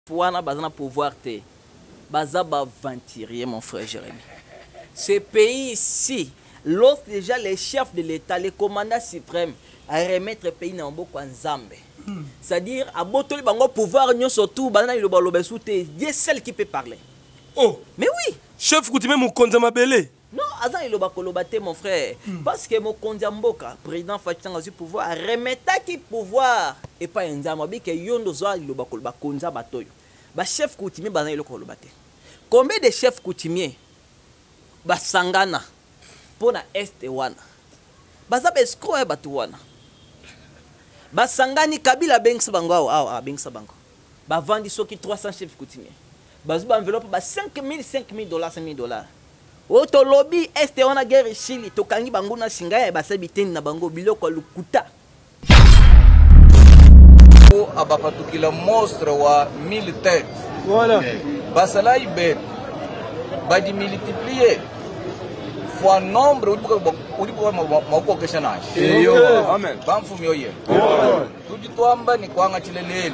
wana baza na pouvoir te baza baventurier mon frère Jérémy. Ce pays ici, lorsque déjà les chefs de l'État, les commandants suprêmes à remettre le pays na mboko nzambe, c'est-à-dire à botoli bango pouvoir nyo surtout bana iloba loba soute, Dieu seul qui peut parler. Oh, mais oui, chef Coutumier Mokonza Mabele. non, azan iloba kolobate mon frère, parce que Mokonza Mboka, président Fatanga du pouvoir, remettre qui pouvoir et pas nzambe bi que yondo zo iloba koloba konza batoyo. Ba chef coutumier bazan iloko kolobate. Combien de chefs coutumiers basangana pona este wana? Baza besko e batu wana. Basangani Kabila bengsa bango awa bengsa bango. Ba vandi soki 300 chefs coutumiers. Bazu ba enveloppe ba 5 000 dollars. Oto lobby este wana guerre Chili to kangi bango na singa ya basabi teni na bango biloko lukuta. Abapatukila monstre wa militaire. Voilà. Basala ibe. Badi multiplier fois nombre ulipo mauko keshanage. Amen. Bamfumi oye. Tudi twamba ni kwanga chilelele.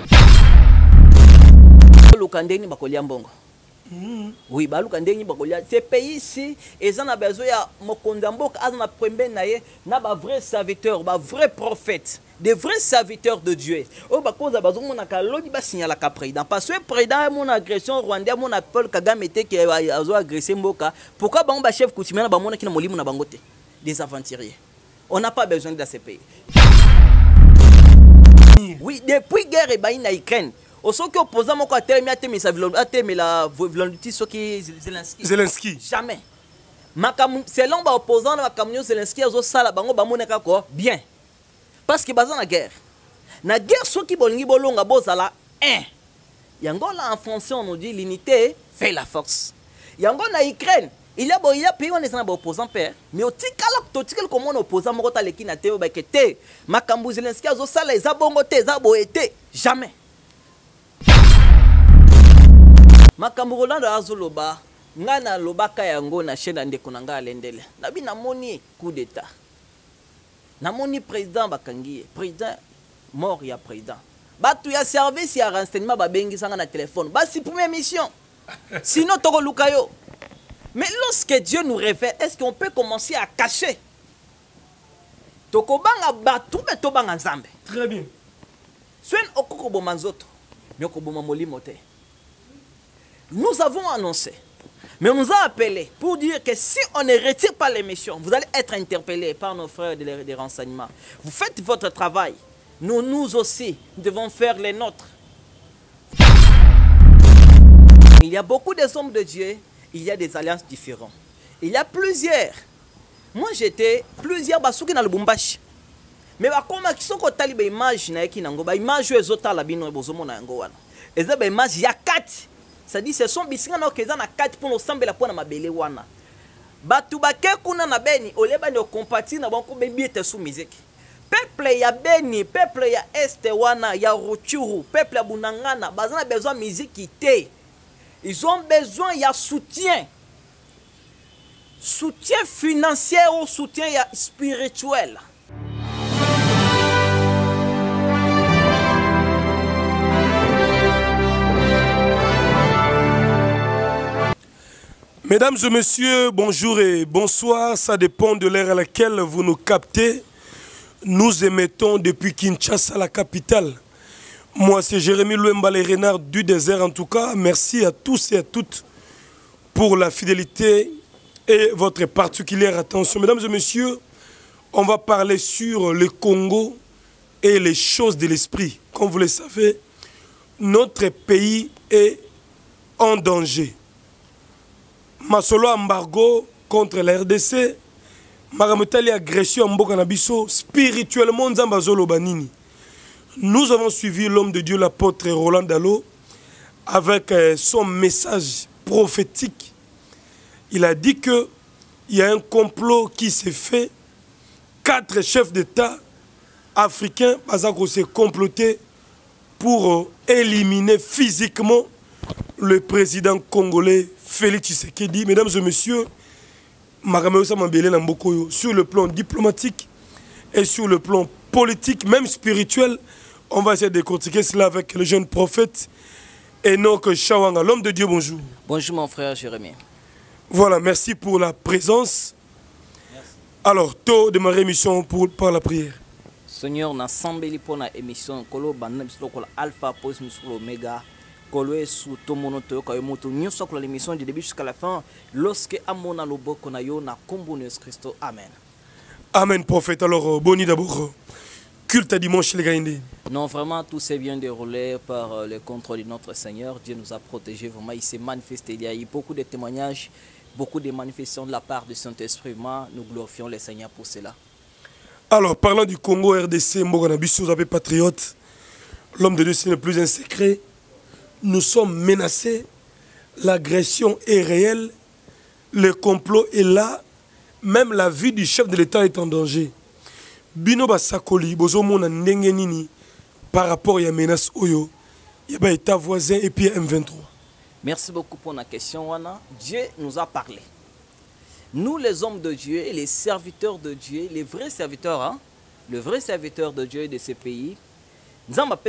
Lukandeni bakolia mbongo. Oui, baluka ndeni bakolia. Ce pays ici, ils ont besoin ya Mokonza Mboka azana prembe na ye na ba vrai serviteur, ba vrai prophète, des vrais serviteurs de Dieu. O bakonza bazomo na kalodi ba signala ka président parce que président mon agression rwandais mon Paul Kagame te qui azo agresser Mboka. Pourquoi ba on ba chef coutumier na ba mona kina molimo na bangote des aventuriers. On n'a pas besoin de ce pays. Oui, depuis guerre et baïna Ukraine. Au son qui opposant mon côté, il a la volonté Zelensky. Jamais. Selon les opposants, Zelensky a sala bango bamoneka ko bien. Parce que bazan la guerre. Na guerre ceux qui bolingi bolonga bozala 1. Yangola en français on nous dit l'unité fait la force. Yango na Ukraine, il y a pays on est na opposant père, mais au tikala to tikala comme on opposant moko ta leki na teo ba kete. Makambu Zelensky a sala eza bongo te eza boete jamais. Makambu Rolando azoloba ngana lobaka yango na chaîne ndeko nanga alendele nabi namoni coup d'état namoni président bakangi président mort ya président batu ya service ya renseignement babengi sanga na téléphone basi première mission sinon toko lukayo. Mais lorsque Dieu nous révèle, est-ce qu'on peut commencer à cacher toko banga batu beto banga nzambe? Très bien. Swen okoko bomanzoto nyoko bomamoli te. Nous avons annoncé, mais on nous a appelé pour dire que si on ne retire pas les missions, vous allez être interpellés par nos frères des renseignements. Vous faites votre travail. Nous aussi, nous devons faire les nôtres. Il y a beaucoup des hommes de Dieu, il y a des alliances différentes. Il y a plusieurs. Moi, j'étais plusieurs basouki dans le Bumbashi. Mais comme qui sont côté les images na qui nango, image ezota la bino bozomo na yango wana. Eza ba image ya 4. Ça dit ce sont bisinga na okeza na 4 pour l'ensemble pour na mabele wana. Batu bake kuna na beni oleba ni compati na banko bebiete sous musique. Peuple ya beni, peuple ya este wana ya Ruchuru, peuple ya Bunangana, bazana besoin musique ité. Ils ont besoin ya soutien. Soutien financier ou soutien ya spirituel. Mesdames et messieurs, bonjour et bonsoir. Ça dépend de l'heure à laquelle vous nous captez. Nous émettons depuis Kinshasa, la capitale. Moi, c'est Jérémy Louemba, les renards du désert. En tout cas, merci à tous et à toutes pour la fidélité et votre particulière attention. Mesdames et messieurs, on va parler sur le Congo et les choses de l'esprit. Comme vous le savez, notre pays est en danger. Masolo embargo contre la RDC, Maramotali agression Mboka Nabiso, spirituellement Nzambazolo Banini. Nous avons suivi l'homme de Dieu, l'apôtre Roland Dalo, avec son message prophétique. Il a dit qu'il y a un complot qui s'est fait. 4 chefs d'État africains s'est comploté pour éliminer physiquement le président congolais Félix Tshisekedi. Mesdames et messieurs, sur le plan diplomatique et sur le plan politique, même spirituel, on va essayer de décortiquer cela avec le jeune prophète Enoch Chawanga, l'homme de Dieu, bonjour. Bonjour mon frère Jérémie. Voilà, merci pour la présence. Merci. Alors, tôt de ma rémission par la prière. Seigneur, na sambeli pour la émission kolo banda bislo kolo alpha pos muslo omega kolo sous tout mon auto ko moto nyo sokolo l'émission du début jusqu'à la fin lorsque amona loboko na yo na kombo Jésus Christ. Amen. Amen prophète. Alors boni d'abord culte à dimanche les gars. Non, vraiment tout s'est bien déroulé par le contrôle de notre Seigneur. Dieu nous a protégés, vraiment il s'est manifesté. Il y a eu beaucoup de témoignages, beaucoup de manifestations de la part du Saint-Esprit. Nous glorifions le Seigneur pour cela. Alors, parlant du Congo, RDC, Moganabiso, vous avez patriote, l'homme de Dieu, ce n'est plus un secret. Nous sommes menacés, l'agression est réelle, le complot est là, même la vie du chef de l'État est en danger. Bino Basakoli, Bozomona Ndengenini, par rapport à la menace Oyo, il y a État voisin et puis M23. Merci beaucoup pour la question, Wana. Dieu nous a parlé. Nous, les hommes de Dieu et les serviteurs de Dieu, les vrais serviteurs, hein, le vrai serviteur de Dieu de ce pays, nous avons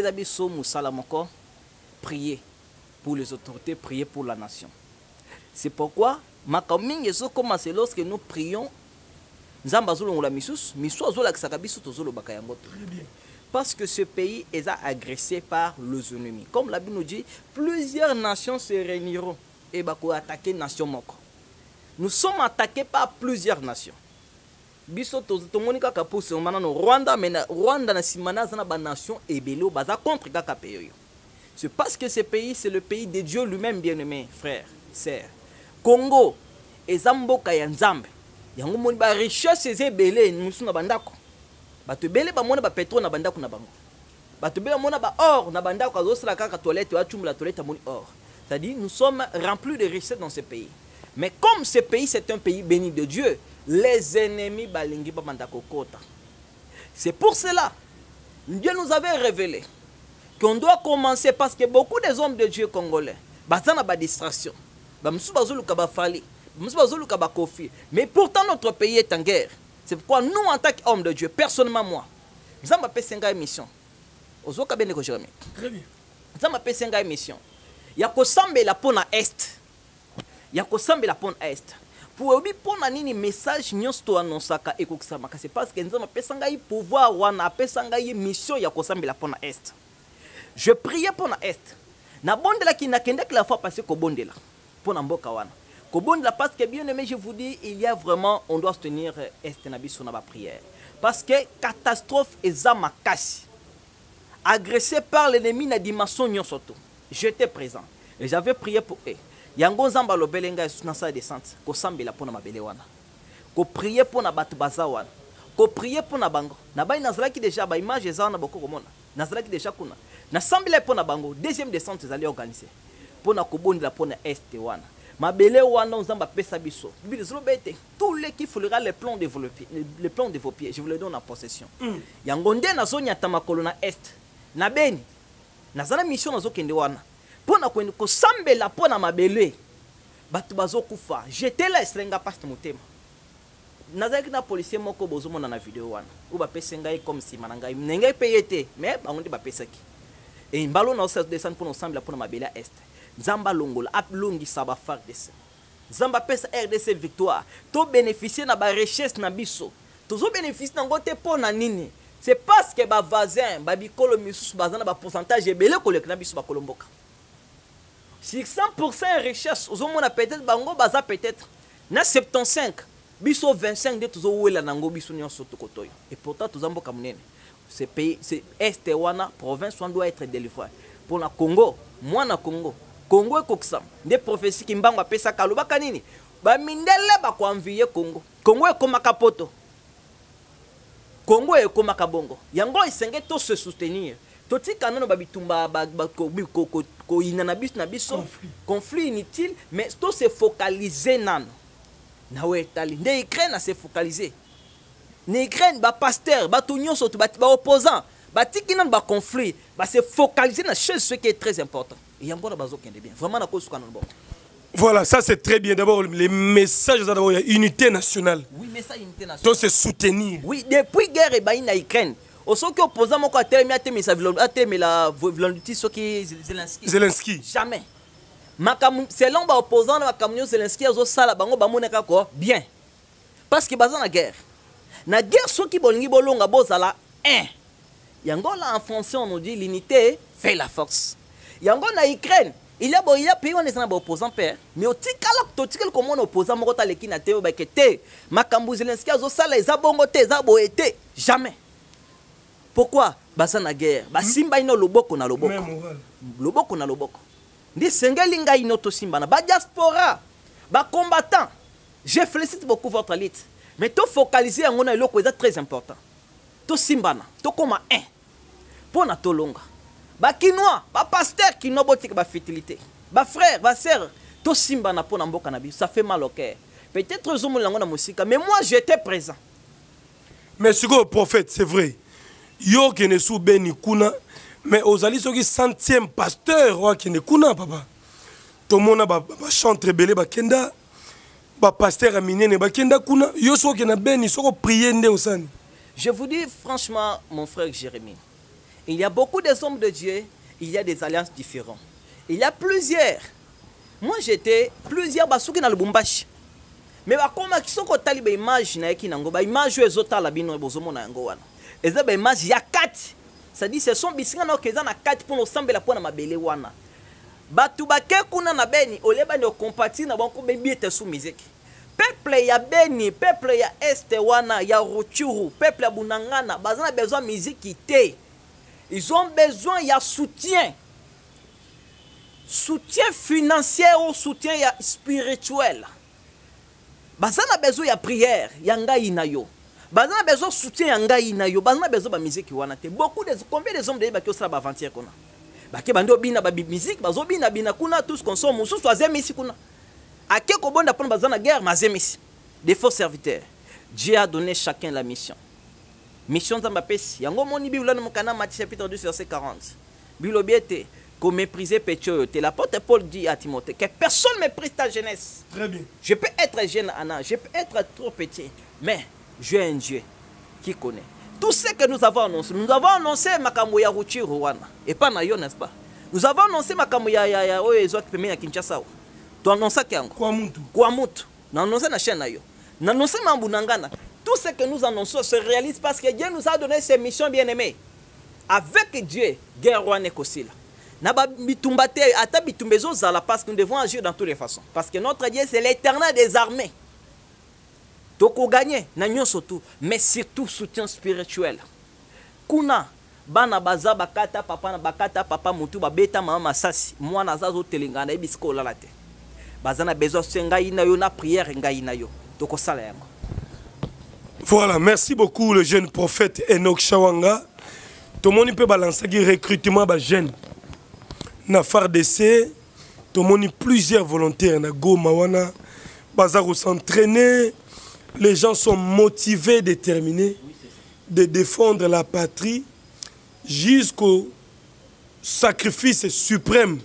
prier pour les autorités, prier pour la nation. C'est pourquoi, commencé lorsque nous prions, parce que ce pays est agressé par les ennemis. Comme la Bible nous dit, plusieurs nations se réuniront et vont attaquer la nation moko. Nous sommes attaqués par plusieurs nations. Rwanda, nation c'est parce que ce pays, c'est le pays de Dieu lui-même, bien-aimé, frère, sœur. Congo, Ezamboka Yanzambe. Yango moni ba richesse ezebele musu na bandako. Bato belé ba mona ba pétrole na bandako na bango. Bato belé mona ba or na bandako azosala kaka toilette wa chumba la toilette moni or. C'est-à-dire nous sommes remplis de richesses dans ce pays. Mais comme ce pays c'est un pays béni de Dieu, les ennemis balingi ba bandako kota. C'est pour cela Dieu nous avait révélé qu'on doit commencer parce que beaucoup des hommes de Dieu congolais bazana ba distraction. Ba musu bazulu ka ba fali. Mais pourtant notre pays est en guerre. C'est pourquoi nous en tant qu'hommes de Dieu, personnellement moi, nous avons fait une mission. Très bien. Nous avons fait une mission. Il y a que la pona est. Il y a que la pona est. Pour obi pona nini message nyos to annonsaka ekokisama c'est parce que nous avons fait un pouvoir wana pesa ngai mission ya ko la pona est. Je priais pour la est. Na bondela ki na kende la fois passé ko bondela. Pona mboka wana. Parce que bien aimé, je vous dis, il y a vraiment, on doit se tenir sur la prière. Parce que catastrophe est zamakasi. Agressé par l'ennemi na dimension nyosoto. J'étais présent. Et j'avais prié pour eux. Yango zamba lo belenga na sa descente. Ko sambela pona mabele wana. Ko prier pour na batu bazawana. Ko prier pour na bango. Na bai nazalaki déjà ba image za na boko komona. Nazalaki déjà kuna. Na sambela pona bango. Deuxième descente ils allaient organiser. Pona ko bondela pona est wana. Mabele wana nzamba pesa biso. Tous les qui foulera les plans de vos pieds, je vous les donne en possession. Yangonde na zone ya tamakolo na est. Na beni. Na zana mission na zo kende wana. Pona ko ko sambela pona mabele. Batu bazo kufa. J'étais là estrenga passe motema. Nazaki na policier moko bozo mona na vidéo wana. Ou ba pesa ngai comme si mananga ngai payete, mais bangondi ba pesa ki. Et mbalo na se descendre pour ensemble pona mabele est. Zamba Longola, Aplongi Saba FARDC. Zamba pesa RDC victoire. To bénéficier na ba richesse na biso. Tozo bénéficier na ngote pona nini. C'est parce que ba voisin, ba bikolo misusu bazana ba pourcentage ebele kolek na biso ba kolomboka. Si 100% richesse, ozomona peut-être bango baza peut-être na 75, biso 25 de tozo wela nango biso nyonso tokotoyo. Et pourtant tozamboka munene. Ce pays, c'est Est wana province on doit être délivré. Pour la Congo, moi na Congo Congo ekoksam des prophéties qui mbangwa pesa kaloba kanini ba mindele ba ko envier Congo ekoma kapoto Congo ekoma kabongo yango isenge to se soutenir to tika nano ba bitumba ba ko inana biso na biso conflit inutile mais to se focaliser nano na wetali nde Ukraine na se focaliser ne Ukraine ba pasteur ba tunyo soto ba opposant ba tiki nano ba conflit ba se focaliser na chose ce qui est très important. Vraiment, voilà, ça c'est très bien. D'abord, les messages d'abord, il y a unité nationale. Oui, mais ça, unité nationale. Donc, c'est soutenir. Oui, depuis la guerre en Ukraine, Osoki opposant moko atelemi la volonté soki Zelensky. Jamais. Selon ba opposant na Makambo Zelensky azo sala bango bamoneka ko bien. Parce que baza na guerre. Na guerre soki bolingi bolonga bozala 1. Yango là en français on nous dit l'unité fait la force. Yango na Ukraine, il y a pays on est na opposant père, mais au tikala totikel comme on opposant moko ta leki na teo ba kete. Makambo Zelensky azo sala eza bongo te eza boete jamais. Pourquoi? Baza na guerre. Ba simba ino loboko na loboko. Loboko na loboko. Ndi sengeli ngai ino simba na ba diaspora, ba combattant. Je félicite beaucoup votre élite. Mais to focaliser yango na eloko eza très important. To simbana, to koma 1. Pona to longa. Ba kinois, ba pasteur qui no botika ba fertilité. Ba frère, ba sœur, to simbana pona mboka na bi, ça fait mal au cœur. Peut-être zomo lango na musika, mais moi j'étais présent. Mais ce que prophète, c'est vrai. Yo qui ne sou beni kuna, mais aux alliés qui 100e pasteur qui ne kuna papa. Tout le monde ba chantre belé ba kenda, ba pasteur aminé ne ba kenda kuna. Yo so qui na beni so ko prier nde osani. Je vous dis franchement, mon frère Jérémie, il y a beaucoup des hommes de Dieu, il y a des alliances différentes. Il y a plusieurs. Moi j'étais plusieurs basuki na Lubumbashi. Mais comme qui sont kotali ba image na yeki nango ba image ezotala bino bozomo na yango wana. Eza ba image ya 4. Ça dit ce sont bisinga na okeza na 4 pour ensemble la pona mabele wana. Batu bake kuna na beni oleba ni compati na banko bebi ete sous musique. Peuple ya beni, peuple ya este wana ya Rutshuru, peuple ya Bunangana, bazana besoin musique ité. Ils ont besoin ya soutien. Soutien financier ou soutien ya spirituel. Bazana besoin ya prière, ya ngai na yo. Bazana besoin soutien ya ngai na yo. Bazana besoin ba musique wana te. Combien de hommes de ba ki osala ba avant-hier kuna. Ba ke bando bina ba musique, bazo bina kuna tous consomme, sous troisième ici kuna. A quel bon d'apprendre bazana guerre mazemisi. Des faux serviteurs. Dieu a donné chacun la mission. Mission dans ma pesi. Yango moni Bible dans mon canal Matthieu chapitre 12 verset 40. Bible biete qu'on méprisait Pétio. L'apôtre Paul dit à Timothée que personne ne méprise ta jeunesse. Très bien. Je peux être jeune Anna, je peux être trop petit, mais j'ai un Dieu qui connaît. Tout ce que nous avons annoncé makambo ya Rutshuru wana. Et pas na yo, n'est-ce pas? Nous avons annoncé makambo ya oyezo qui permet à Kinshasa. Tu annonces kyango. Kwa mutu. Na annoncé na chaîne na yo. Na annoncé mambu nangana. Tout ce que nous annonçons se réalise parce que Dieu nous a donné ses missions bien-aimées. Avec Dieu, guerre wana kosila. Na ba bitumbate ata bitumbezo zala parce que nous devons agir dans toutes les façons. Parce que notre Dieu c'est l'Éternel des armées. Toko gagner na nyonso tout, mais surtout soutien spirituel. Kuna bana baza bakata papa mutu babeta mama masasi mwana zazo telengana ebisko lalate. Bazana besoin senga ina yo na prière ngai na yo. Toko sala yango. Voilà, merci beaucoup le jeune prophète Enoch Shawanga. Tout le monde peut balancer le recrutement ba jeune. Na FARDC, tout le monde plusieurs volontaires na Goma wana bazaro s'entraîner. Les gens sont motivés, déterminés de défendre la patrie jusqu'au sacrifice suprême.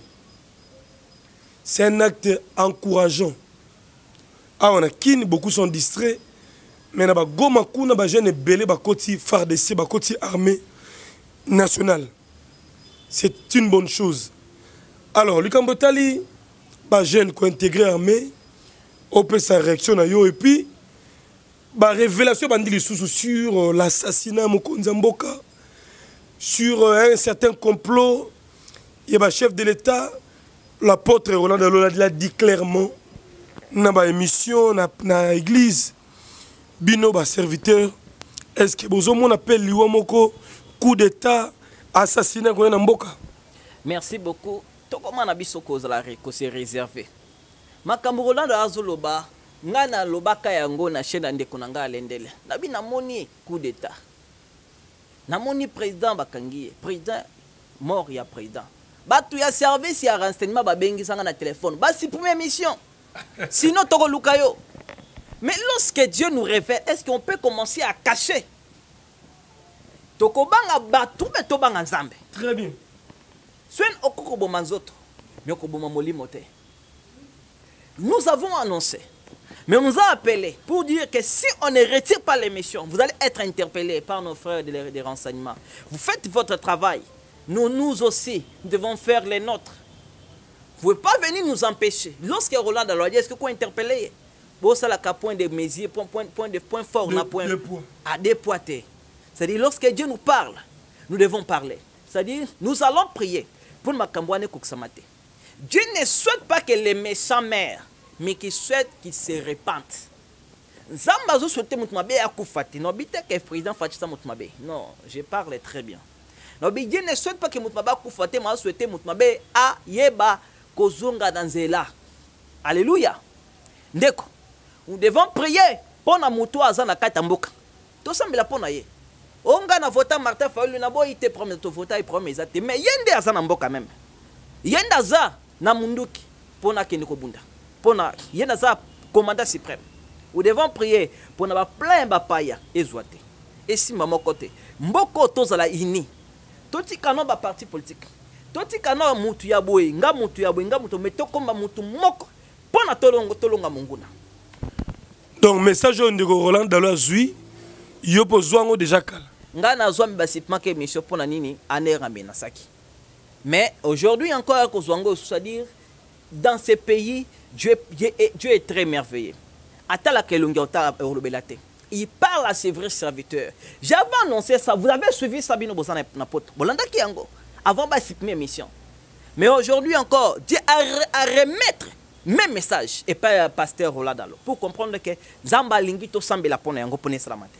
C'est un acte encourageant. Ah, on a qui beaucoup sont distraits. Mais na ba Goma kuna ba jeune belé ba koti FARDC ba koti armée nationale. C'est une bonne chose. Alors, le Kambotali, ba jeune ko intégré armée, on peut sa réaction à yo et puis ba révélation bandili sur l'assassinat Mokonzi Mboka, sur un certain complot. Il y a chef de l'État, l'apôtre Roland Dalola l'a dit clairement dans ba émission na église bino ba serviteur. Est-ce que vous on appelle liwa moko coup d'état assassinat na Mboka? Merci beaucoup. To comment na biso cause la c'est réservé. Makambo Roland azoloba ngana lobaka yango na chaîne ndeko nanga alendele. Nabi namoni coup d'état. Namoni président bakangi, président mort ya président. Batu ya service ya renseignement babengi sanga na téléphone. Basi première mission. Sinon toko lukayo. Mais lorsque Dieu nous révèle, est-ce qu'on peut commencer à cacher? Toko banga batu mais to banga nzambe. Très bien. Swen okoko bomanzoto. Nyoko bomamoli mote. Nous avons annoncé. Mais on nous a appelés pour dire que si on ne retire pas l'émission, vous allez être interpellés par nos frères des renseignements. Vous faites votre travail. Nous aussi, nous devons faire les nôtres. Vous ne pouvez pas venir nous empêcher. Lorsque Roland a dit, est-ce que vous interpellez? Bon, ça, là, point de mesure, point fort, à dépoiter. C'est-à-dire, lorsque Dieu nous parle, nous devons parler. C'est-à-dire, nous allons prier pour Makambouane Kouksamate. Dieu ne souhaite pas que les méchants meurent, mais qu'il souhaite qu'ils se répandent. Zambazo souhaite Moutmabe à Koufati. Non, bité que le président Fatisa Moutmabe. Non, je parle très bien. Non, Dieu ne souhaite pas que Moutmabe à Koufati, mais souhaite Moutmabe à Yeba Kozunga Danzela. Alléluia. Ndeko, nous devons prier pour na Moutou Azana Katamboka. Tout ça, mais la ponaye. Onga na vota Martin Fayulu na bo ite promet to vota et promet zate mais yende azana mboka même yenda za na munduki pona kende ko bunda pona yenda za commandant suprême. Nous devons prier pour na ba plein ba paya ezwate et si mama côté mboko tozala ini toti kano ba parti politique toti kano mutu ya boy nga mutu meto komba mutu moko pona tolonga munguna. Donc message on de Roland Dalo zui yo pozwango déjà kala nga na zwa mbasipement que mission pour na nini anera menasaki. Mais aujourd'hui encore kozwango, c'est-à-dire dans ces pays Dieu est très merveilleux. Atala kelongiota eurobelate. Il parle à ses vrais serviteurs. J'avais annoncé ça, vous avez suivi Sabino Bosana Napoto. Bolanda Kiango avant basipement mission. Mais aujourd'hui encore Dieu a remettre même message et pas pasteur Roladalo pour comprendre que Zamba Lingito Sambe la pone yango pone salamate.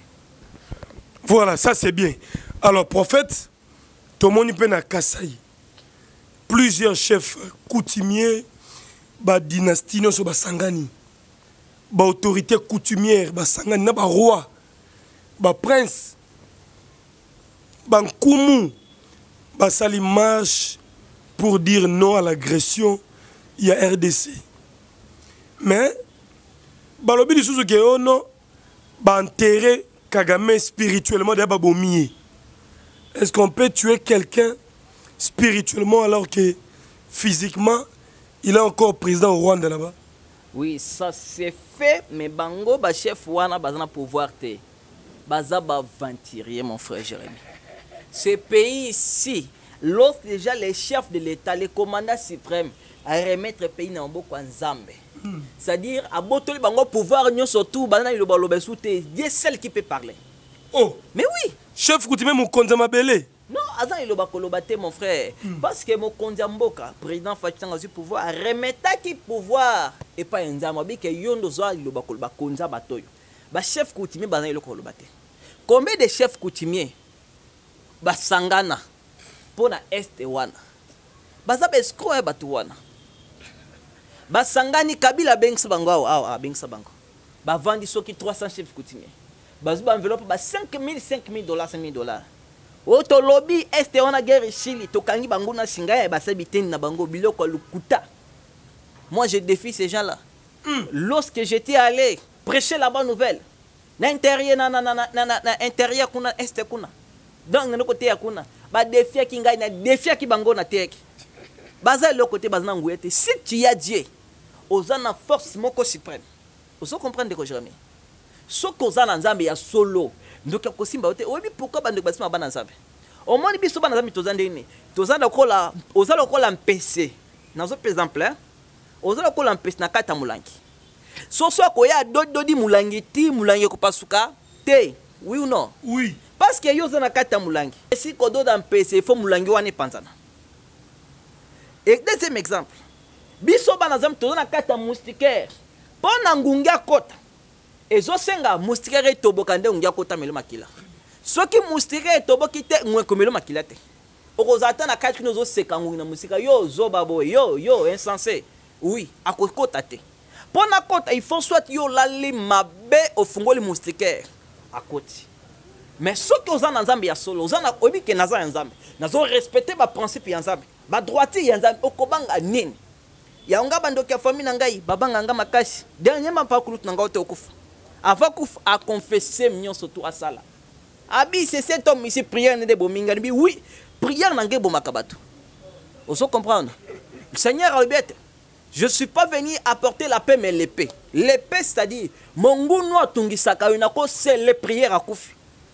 Voilà, ça c'est bien. Alors, prophète, tout le monde peut na Kasaï. Plusieurs chefs coutumiers, ba dynastie no so ba sangani. Ba autorité coutumière, ba sangani na ba roi, ba prince, ba nkumu, ba sali marche pour dire non à l'agression, il y a RDC. Mais ba lobi lisusu ke ono ba enterrer Kagame spirituellement d'abord bomier. Est-ce qu'on peut tuer quelqu'un spirituellement alors que physiquement il est encore président au Rwanda là-bas? Oui, ça c'est fait, mais bango ba chef wana bazana pouvoir te. Baza ba venturier mon frère Jérémy. Ce pays ici, lorsque déjà les chefs de l'État, les commandants suprêmes à remettre le pays dans beaucoup Nzambe. C'est-à-dire, à Botoli Bango pouvoir, nous surtout, Dieu seul qui peut parler. Oh! Mais oui! Chef Koutimé Moukonza Mabele. Non, Azan il a kolobate mon frère. Parce que Mokonza Mboka, président Fatang a eu pouvoir, remettre qui pouvoir et pas Nzama, que Yondo Zoa il a kolobate Batoyo. Ba chef Koutimé Bazan il a kolobate. Combien de chefs coutumiers Basangana pour la Est et Wana? Baza escroc Batuana. Basangani Kabila Benks Bango, Benks Bango. Ba vandi soki 300 chefs coutumiers. Bazuba enveloppe ba 5 000 dollars, 5 000 dollars. Oto lobby Est et Wana guerre Chili, Tokangi Bango na Singa, Basabiten na Bango, Biloko Lukuta. Moi je défie ces gens-là. Lorsque j'étais allé prêcher la bonne nouvelle, l'intérieur intérieur kuna Est kuna. Donc de côté ya kuna, ba défia ki ngai na défia ki Bango na tek. Baza le côté bazana ngouete. Si tu as Dieu, ozana force moko suprême. Oso comprendre de quoi jamais. So kozana nzambe ya solo. Ndoka kosimba ote. Obi pourquoi bande basima bana nzambe. Au moins biso bana nzambe tozande ni. Tozanda kola, ozala kola mpc. Nazo par exemple, ozala kola mpc na kata mulangi. So koya dodi mulangi ti mulangi ko pasuka te. Oui ou non? Oui. Parce que yo zana kata mulangi. Si kodo da mpc il faut mulangi wane panzana. Et deuxième exemple, biso banazam tozana kata moustiquaire. Pona ngungia kota. Ezo senga moustiquaire etobokande ngungia kota melo makila. Soki moustiquaire etoboki te ngwe komelo makila te. Okozata na kati nozo seka nguna musika yo zo babo yo insensé. Oui, akokota te. Pona kota il faut soit yo lali mabe ofungoli moustiquaire akoti. Mais soki ozana nzambe ya solo, ozana obi ke naza nzambe. Nazo respecter ba principe ya nzambe. Ba droiti ya nzambe okobanga nini? Ya nga bandoki ya famille na ngai babanga nga makasi. Dernièrement pa kulut na nga ote okufa. Avant kufa a confessé mignon surtout à sala. Abi c'est cet homme ici prière ne de bominga bi oui, prière na ngai bomaka bato. Oso comprendre. Le Seigneur a dit, je suis pas venu apporter la paix mais l'épée. L'épée, c'est-à-dire, Monguno a tungisaka yonako, c'est les prières à Koufi.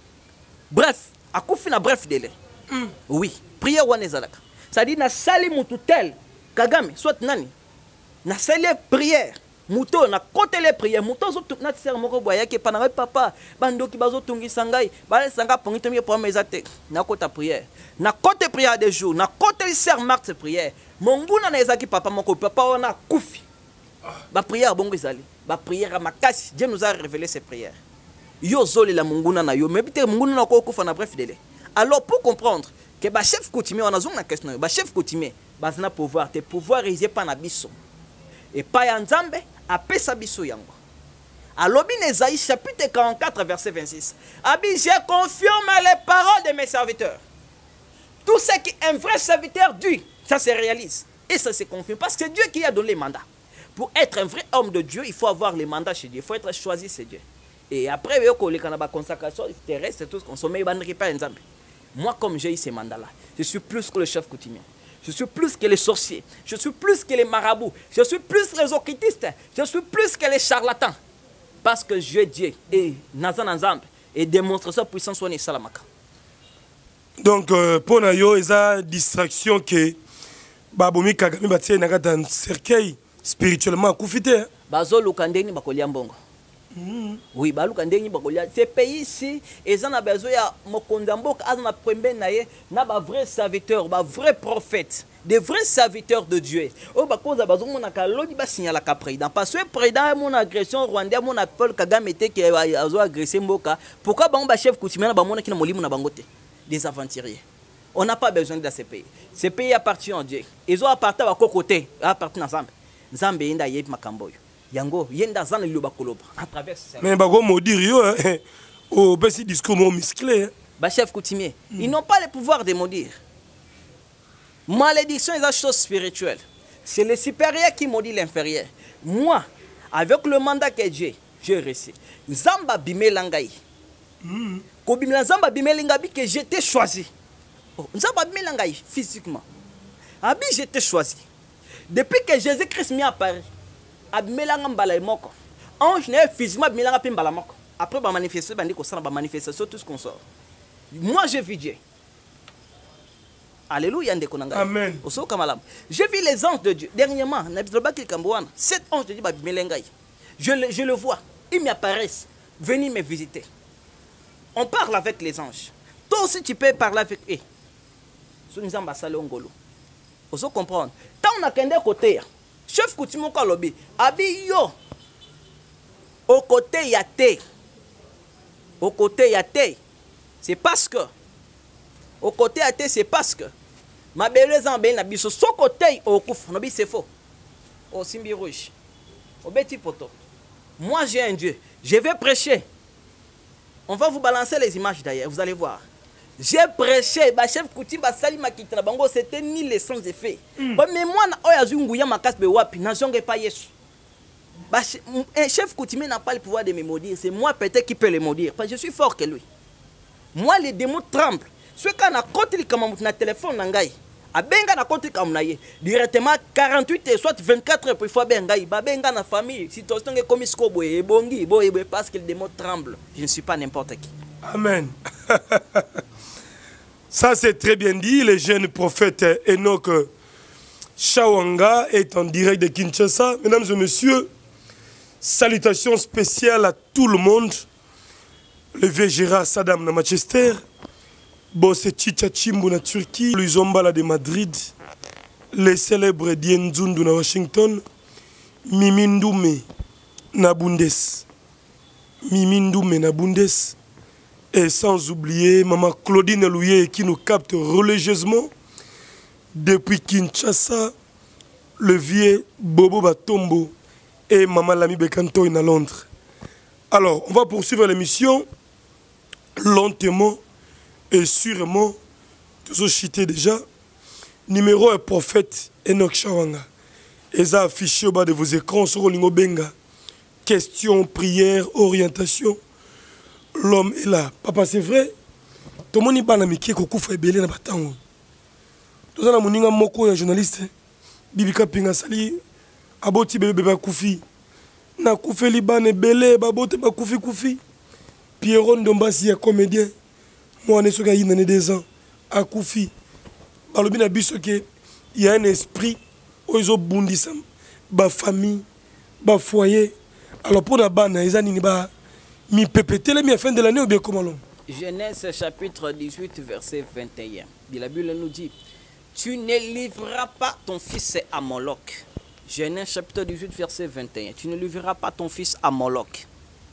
Bref, à Koufi na bref délai. Oui, prière wane zalaka. C'est-à-dire, na sali mutu tel, Kagame, soit nani, na sali prière, muto, na kote les prières, muto zo na tsere moko boya ke panare papa, bandoki bazo tungisangai, bale sanga pongi tomie pour mezate, na kota prière. Na kote prière des jours, na kote les serre marque prière. Monguna na ezaki papa moko, papa wana Koufi. Ba prière bongo ezali, ba prière à makasi, Dieu nous a révélé ses prières. Yo zoli la munguna na yo, mais bité munguna na ko kufa na bref délai. Alors pour comprendre que ba chef coutumier on a zong na question, ba chef coutumier, ba zna pouvoir, te pouvoir réaliser pas na biso. Et pas ya nzambe a pesa biso yango. Alors bin Esaïe chapitre 44 verset 26. Abi je confirme les paroles de mes serviteurs. Tout ce qui est un vrai serviteur dit, ça se réalise et ça se confirme parce que c'est Dieu qui a donné les mandats. Pour être un vrai homme de Dieu, il faut avoir les mandats chez Dieu. Il faut être choisi chez Dieu. Et après, il y a la consacration terrestre, tout ce qu'on somme, moi, comme j'ai eu ces mandats-là, je suis plus que le chef coutumier. Je suis plus que les sorciers. Je suis plus que les marabouts. Je suis plus que les occultistes. Je suis plus que les charlatans. Parce que je Dieu et Nazan Nzambe et démontre sa puissance sur les salamaka. Donc, pour nous, il y a une distraction que Baboumi Kagame batie naga dans cercueil spirituellement koufité. Bazo lukandeni bakolia mbongo. Oui, baluka ndeni bakolia. Ces pays ici, ils ont besoin de mokondamboka azana prembe naye na ba vrai serviteur, ba vrai prophète, des vrais serviteurs de Dieu. Oh bakoza bazo mona ka lodi ba signala ka président parce que président mon agression rwandais mon appel Kagame était qui azo agresser mboka. Pourquoi ba on ba chef coutumier na ba mona ki na molimo na bangote des aventuriers. On n'a pas besoin de ces pays. Ces pays appartiennent à Dieu. Ils ont appartenu à côté, appartiennent à Nzambe. Nzambe yenda yeb makamboyo. Yango yenda zana liloba koloba à travers ça. Mais bago maudire yo au petit discours musclé. Ba chef coutumier, ils n'ont pas le pouvoir de maudire. Malédiction est une chose spirituelle. C'est le supérieur qui maudit l'inférieur. Moi, avec le mandat que j'ai reçu, Nzamba bimelangai. Kobimela Nzamba bimelangai que j'étais choisi. Nzamba bimelangai physiquement. Abi j'étais choisi. Depuis que Jésus-Christ m'y apparaît, abmelanga mbala moko. Ange ne physiquement abmelanga pe mbala moko. Après ba manifester bandi ko sana ba manifestation tout ce qu'on sort. Moi j'ai vu Dieu. Alléluia ndeko nanga. Amen. Oso kamalam. J'ai vu les anges de Dieu. Dernièrement, na biloba ki kambwana, 7 anges de Dieu ba bimelengai. Je le vois, ils m'apparaissent, venez me visiter. On parle avec les anges. Toi aussi tu peux parler avec eux. So nzamba sale ngolo. Oso comprendre. Tant on a kende côté. Chef coutumier ko lobi abi yo au côté yate c'est parce que au côté yate c'est parce que ma belle zambe na biso so côté au kouf no bi c'est faux au simbi rouge au petit poto. Moi j'ai un Dieu, je vais prêcher, on va vous balancer les images d'ailleurs, vous allez voir. J'ai prêché, ba chef coutume ba sali makitana bango c'était ni les sans effet. Mais moi na oya zunguya makas be wapi na jonge pas Yesu. Ba chef coutumier n'a pas le pouvoir de me maudire, c'est moi peut-être qui peut le maudire parce que je suis fort que lui. Moi les démons tremblent. Ce qu'on a contre comme na téléphone nangai. A benga na contre comme naie directement 48 et soit 24 heures pour fois bengai ba benga na famille si to stonge comme skobo e bongi boy parce que les démons tremblent. Je ne suis pas n'importe qui. Amen. Ça, c'est très bien dit. Le jeune prophète Enoch Chawanga est en direct de Kinshasa. Mesdames et messieurs, salutations spéciales à tout le monde. Le vieux Gérard Saddam de Manchester, Bosse Chicha Chimbo de Turquie, Luzombala de Madrid, les célèbres Dienzundu de Washington, Mimindoume na Bundes. Et sans oublier Maman Claudine Louye qui nous capte religieusement depuis Kinshasa, le vieux Bobo Batombo et Maman Lami Bekanto à Londres. Alors, on va poursuivre l'émission lentement et sûrement. Tous cités déjà. Numéro 1 prophète Enoch Chawanga. Et ça affiché au bas de vos écrans sur Olingo Benga. Questions, prières, orientation. L'homme est là. Papa, c'est vrai. Tout le monde est là, mais qui est fait belé dans le temps. Tout le monde est un journaliste. Bibika Pinga Sali. Aboti bébé Koufi. na kufeli bane belé babote ba kufi Pierrot Ndombasi ya comédien moi ne soka yina ne 2 ans a kufi balobi na biso ke il y a un esprit oizo bundisa ba famille ba foyer alors pour la bana ezanini ba mi pépétele mi à fin de l'année ou bien comment l'on Genèse chapitre 18 verset 21 la Bible nous dit tu ne livreras pas ton fils à Moloch. Genèse chapitre 18 verset 21 tu ne livreras pas ton fils à Moloch.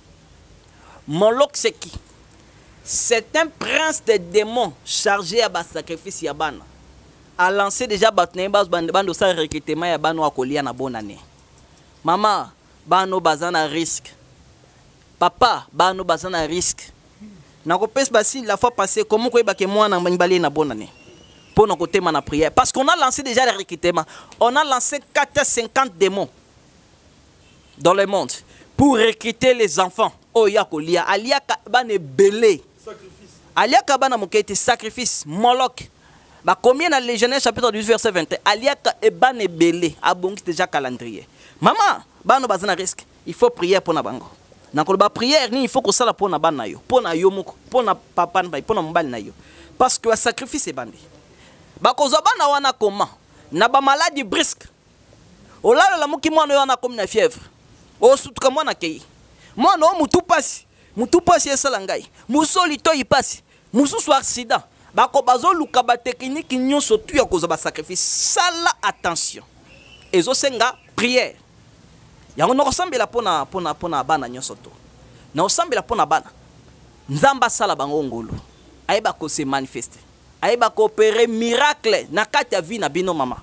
Moloch c'est qui? C'est un prince des démons chargé à sacrifice Yabana. A lancé déjà Batnebas Bando sa recrutement Yabano à Kolia na bonne année. Maman, Bano bazana risque. Papa, Bano bazana risque. Na kopes basi la fois passée, comment quoi que moi na mbali na bonne année. Pour nos côtés na prière. Parce qu'on a lancé déjà le recrutement. On a lancé 450 démons dans le monde pour recruter les enfants. Oh Yakolia, Alia Kabane belé. Alia Kabana Mokete sacrifice Moloch. Bah combien dans les Genèse chapitre 18 verset 21 Alia Ebane belé abongi déjà calendrier. Maman, bano bazana risque. Il faut prier pour na bango. Na koloba prière ni il faut que ça la pour na bana yo. Pour na yo moko, pour na papa na pour na mbali na yo. Parce que le sacrifice est bandé. Bah kozo bana wana comment? Na ba maladie brisque. Olala la muki mwana yo na comme na fièvre. O sutuka mwana kei. Mwana o mutu pasi esala ngai. Musoli to ipasi. Mususu accident. Bako bazo luka ba technique nyonso tu ya kozo ba sacrifice. Sala attention. Ezo senga prière. Yango no kosambela pona bana nyonso to. Na osambela pona bana. Nzamba sala bango ngolo. Ayeba ko se manifester. Ayeba ko opérer miracle na kati ya vie na bino mama.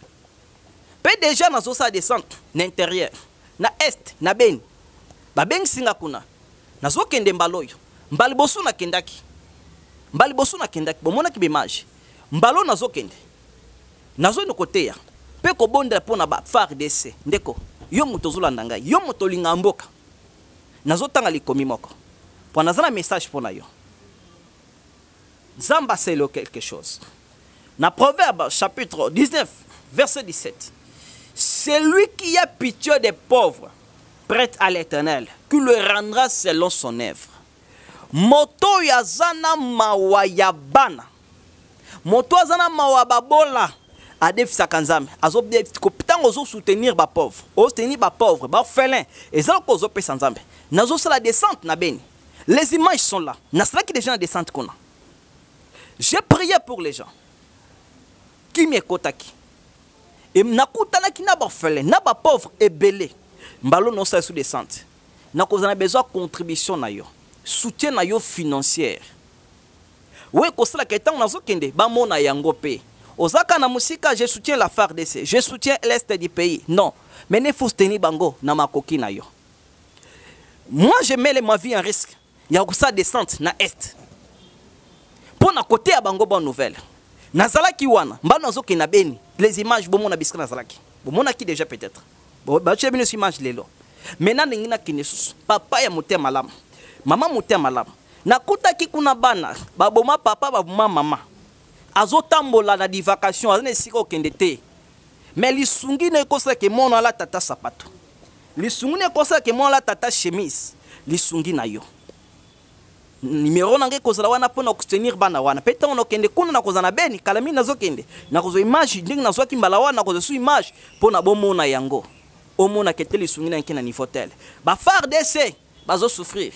Pe déjà na zo sa descente na intérieur. Na est na beni. Ba beng singa kuna. Na zo kende mbaloyo. Mbali bosu na kendaki. Bomona ki bemage. Mbalo na zo kende. Na zo no kote ya. Pe ko bonda pona ba FARDC. Ndeko. Yo moto zolanda ngai. Yo moto linga mboka. Na zo tanga likomi moko. Pour nazana message pona yo. Zamba c'est quelque chose. Na Proverbe chapitre 19 verset 17. Celui qui a pitié des pauvres prête à l'Éternel, qui le rendra selon son œuvre. Moto yazana mawayabana. Moto yazana mawababola. Adef sakanzame. Azo kopitango zo soutenir ba pauvre. O soutenir ba pauvre, ba orphelin. Et ça ko zo pe sanzambe. Nazo la descente na beni. Les images sont là. Na cela qui déjà la descente qu'on a. J'ai prié pour les gens. Qui m'écoutaki. Et nakutana ki na ba orphelin, na ba pauvre et belé. Mbalo non sa sous descente. Na ko zana besoin contribution na yo. Soutien na yo financière. Oui, ko sala ketan nazo kende ba mona yango pe. Ozaka na musika je soutiens la FARDC, je soutiens l'est du pays. Non, mais ne faut soutenir bango na makoki na yo. Moi je mets ma vie en risque. Ya ko sa descente na est. Pour na côté à bango bonne nouvelle. Nazalaki wana, mbano zoki na beni. Les images bomona biska nazalaki. Bomona ki déjà peut-être. Ba tu as bien ces images lelo. Maintenant ngina kinesus. Papa ya moté malam. Mama moté malam. Nakuta ki kuna bana, baboma papa baboma mama. Azotambola na di vacation, azane siko kende te. Mais lisungi ne kosa ke mona la tata sapato. Lisungi ne kosa ke mona la tata chemise. Lisungi na yo. Numéro nange kozala wana pona kustenir bana wana. Peta ono kende kuna na kozana beni kalami nazo kende. Na kozo image ndingi nazo kimbala wana kozo su image pona bomona yango. Omona keteli lisungi na nkena ni fotel. Ba FARDC bazo souffrir.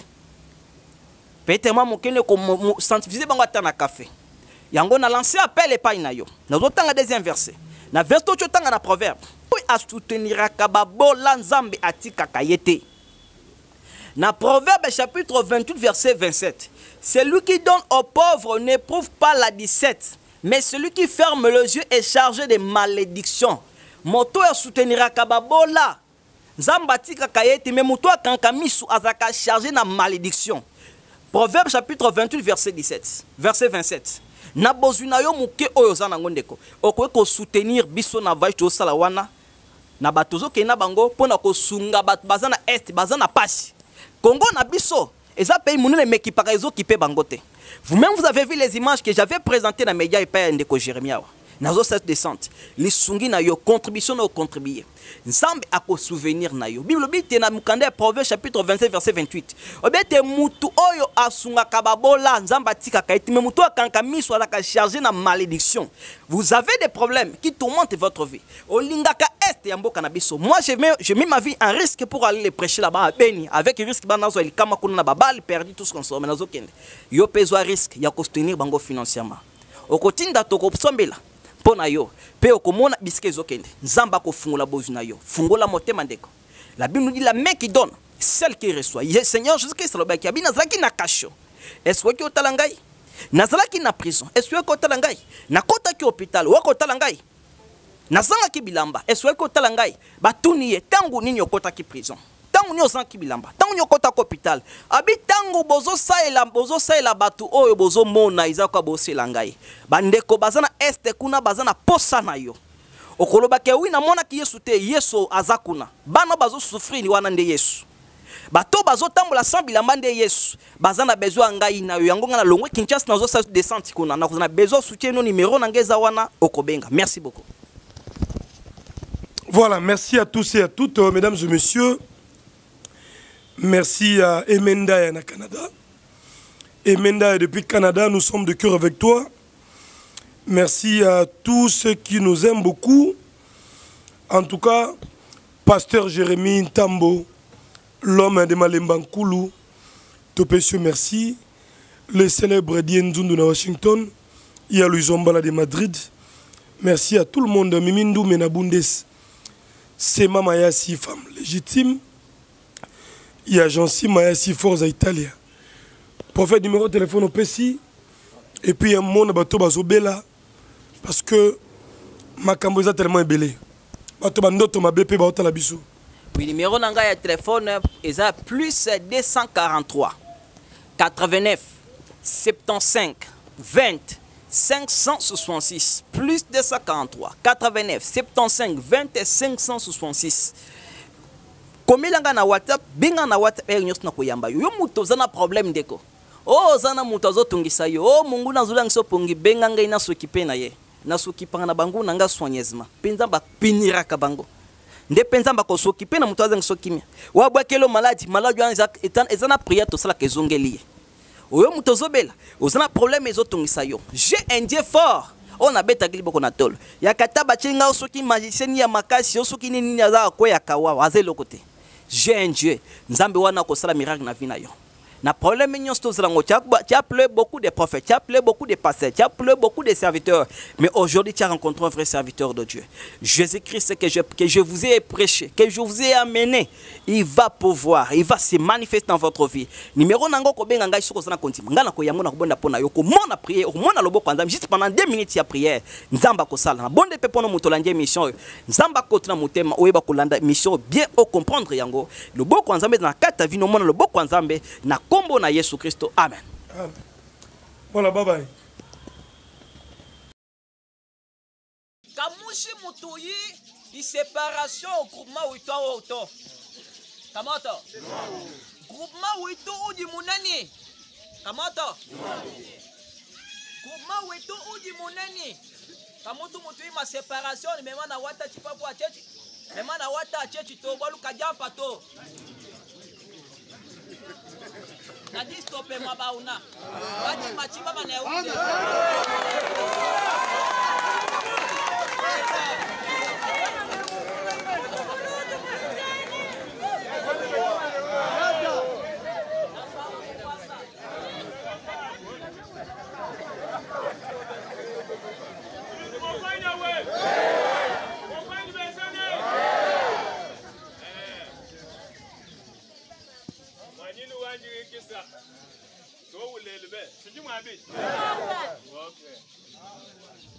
Peta mwa mokene ko sanctifier bango ata na café. Yango na lancé appel et pas inayo. Nazo tanga deuxième verset. Na verset to tanga na proverbe. Oui a soutenir kababo lanzambe atika kayete. Na Proverbe chapitre 28 verset 27. Celui qui donne aux pauvres n'éprouve pas la 17, mais celui qui ferme les yeux est chargé de malédiction. Moto ya soutenir kababola. Zambatika kayete mais moto kankamisu azaka chargé na malédiction. Proverbe chapitre 28 verset 17. Verset 27. Na bozuna yo muke oyo zana ngondeko. Okoye ko soutenir biso na vache to salawana. Na batozo ke na bango pona ko sunga bat bazana est bazana pasi. Congo na biso, eza pays munene mekipaka ezo kipe bangote. Vous-même vous avez vu les images que j'avais présentées dans les médias et pas Ndeko Jérémia. nazo cette descente lisungi na yo contribution na contribuer nzambe ako souvenir na yo Bible bite na mukanda Proverbe chapitre 27 verset 28 obete mutu oyo asunga kababola nzamba tika kaiti me mutu akanka miso alaka chargé na malédiction. Vous avez des problèmes qui tourmentent votre vie olingaka est ya mboka na biso. Moi je mets ma vie en risque pour aller les prêcher là-bas à Beni avec risque banazo elikama kuna na babal perdu tout ce qu'on somme nazo kende yo pezo risque ya soutenir bango financièrement okotinda toko sombela pona yo pe okomona bisike zokende nzamba ko fungula bozu na yo fungola motema ndeko. La Bible nous dit la main qui donne celle qui reçoit. Seigneur Jésus-Christ le baki abina zaki na kasho est-ce que otalangai nazalaki na prison est-ce que otalangai na kota ki hôpital wako otalangai nazanga ki bilamba est-ce que otalangai batuni ye tangu nini okota ki prison tangu nyo sanki bilamba tangu nyo kota ko hôpital abi tangu bozo saela batu oyo bozo mona izakwa bosela ngai bandeko bazana este kuna bazana posa na yo okoloba ke wi na mona ki Yesu te Yesu azakuna bana bazo souffrir ni wana nde Yesu bato bazo tambola sans bilamba nde Yesu bazana besoin ngai na yo yango ngana longwe Kinshasa nazo sa descente kuna na besoin soutien no numéro na ngeza wana okobenga. Merci beaucoup. Voilà, merci à tous et à toutes mesdames et messieurs. Merci à Emenda et à Canada. Emenda, depuis Canada, nous sommes de cœur avec toi. Merci à tous ceux qui nous aiment beaucoup. En tout cas, Pasteur Jérémy Ntambo, l'homme de Malembankoulou, Topesio, merci. Le célèbre Dienzundu de Washington, il y a Louis Zombala de Madrid. Merci à tout le monde. Mimindou Menabundes, Sema Mayasi, femme légitime. Il y a Jean-Si Mayasi Forza Italia. Prophète numéro de téléphone au PC. Et puis il y a un monde bateau bazobela. Parce que ma camboisa tellement ébélé. Bateau bandoto ma BP baota la bisou. Oui, numéro nanga de téléphone est à plus 243 89 75 20 566 plus 243 89 75 20 566. Comme langa na WhatsApp, binga na WhatsApp nyos na koyamba yo muto zana problème ndeko. Oh zana muto azotungisa yo. Oh mungu na zula ngiso pongi benga ngai na sokipe na ye. Na sokipa na bangu nanga soigneusement. Penza ba pinira ka bango. Nde penza ba ko sokipe na muto azanga sokimia. Wa bwakelo maladi wana ezana prière to sala kezongeli. Oyo muto zobela, ozana problème ezotungisa yo. J'ai un Dieu fort. On a beta gliboko na tolo. Ya kataba chenga soki magicien ya makasi soki nini aza ko ya kawa azelo côté. J'ai un Dieu. Nzambe wana ko sala miracle na vie na yo. Na problème nyos to zrango tu as appelé beaucoup de prophètes, tu as appelé beaucoup de pasteurs, tu as appelé beaucoup de serviteurs, mais aujourd'hui tu as rencontré un vrai serviteur de Dieu. Jésus-Christ que je vous ai prêché, que je vous ai amené, il va pouvoir, il va se manifester dans votre vie. Numéro nango ko benga ngai soko zana konti. Ngana ko yamona ko bonda pona yo ko mona prier, ko mona loboko nzambe juste pendant 2 minutes ya prière. Nzamba ko sala. Na bonde pe pona mutolandia mission. Nzamba ko tuna mutema oyeba ko landa mission bien au comprendre yango. Loboko nzambe na kata vino mona loboko nzambe na kombo na Yesu Kristo. Amen. Amen. Voilà, bye bye. Kamushi mutuyi di séparation au groupement wito auto. Kamoto. Groupement wito udi munani. Kamoto. Groupement wito udi munani. Kamutu mutuyi ma séparation ni mema na wata chipapo achechi. Mema na wata achechi to balu kajampa to. Nadi stope mabauna. Wadi machiba maneude. So will they be? Should you want to be? Okay.